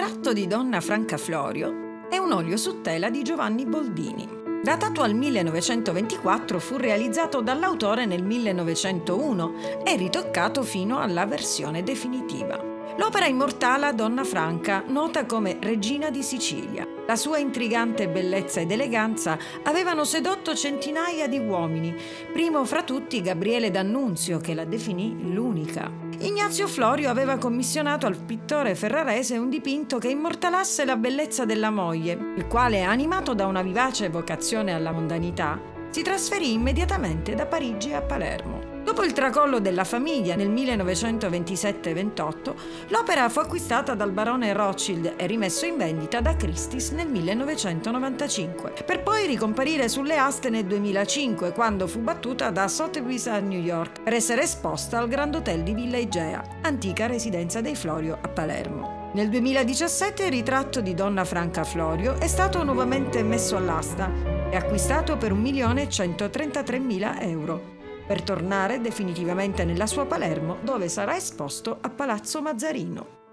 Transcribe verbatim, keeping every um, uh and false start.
Ritratto di Donna Franca Florio è un olio su tela di Giovanni Boldini. Datato al millenovecentoventiquattro, fu realizzato dall'autore nel millenovecentouno e ritoccato fino alla versione definitiva. L'opera immortala Donna Franca, nota come Regina di Sicilia. La sua intrigante bellezza ed eleganza avevano sedotto centinaia di uomini, primo fra tutti Gabriele D'Annunzio, che la definì l'unica. Ignazio Florio aveva commissionato al pittore ferrarese un dipinto che immortalasse la bellezza della moglie, il quale, animato da una vivace vocazione alla mondanità, si trasferì immediatamente da Parigi a Palermo. Dopo il tracollo della famiglia nel millenovecentoventisette ventotto, l'opera fu acquistata dal barone Rothschild e rimesso in vendita da Christie's nel millenovecentonovantacinque, per poi ricomparire sulle aste nel duemilacinque, quando fu battuta da Sotheby's a New York per essere esposta al Grand Hotel di Villa Igea, antica residenza dei Florio a Palermo. Nel duemiladiciassette il ritratto di Donna Franca Florio è stato nuovamente messo all'asta e acquistato per un milione centotrentatremila euro, per tornare definitivamente nella sua Palermo, dove sarà esposto a Palazzo Mazzarino.